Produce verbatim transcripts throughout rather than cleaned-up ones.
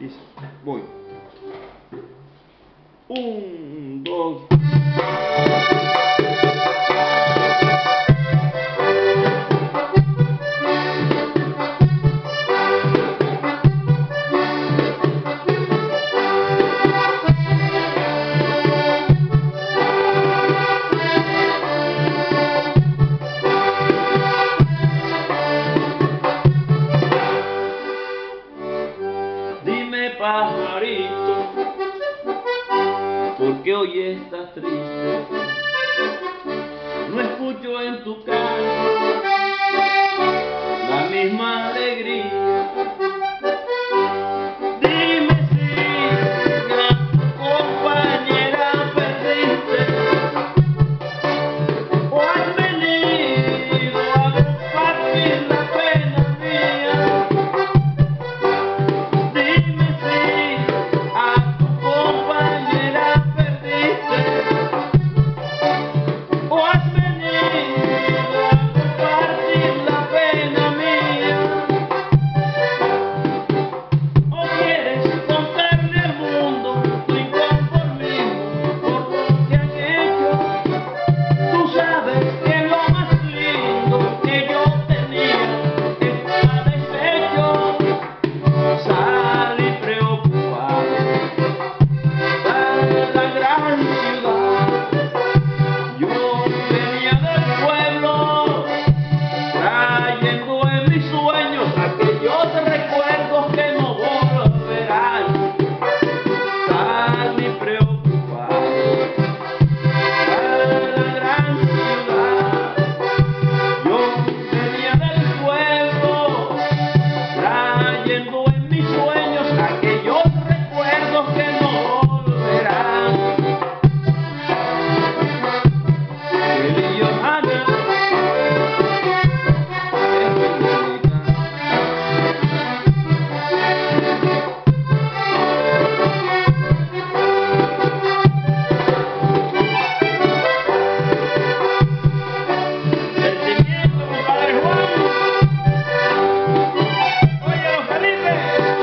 Dice, voy. Un, dos. Dime, pajarito, ¿por qué hoy estás triste? No escucho en tu canto la misma alegría. Dime si a tu compañera perdiste o has venido a compartir la pena mía. Dime si a tu compañera perdiste o has venido a compartir la pena mía. O quieres contarle al mundo tu inconformismo por lo que han hecho. Tú sabes que lo más lindo que yo tenía está deshecho. Salí preocupado a la gran ciudad. Yo venía del pueblo trayendo en mis sueños aquellos recuerdos que no volverán. Salí preocupado a la gran ciudad. Yo venía del pueblo trayendo en mis sueños aquellos recuerdos que no volverán. Eli Johanna es Dominica. Sentimiento, compadre Juan. Oye, don Felipe.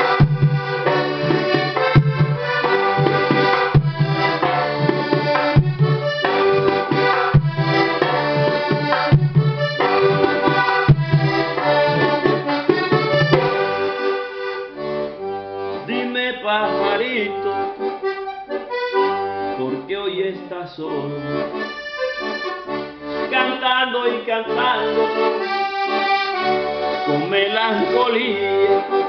Dime, pajarito, ¿por qué hoy estás solo? Cantando y cantando con melancolía.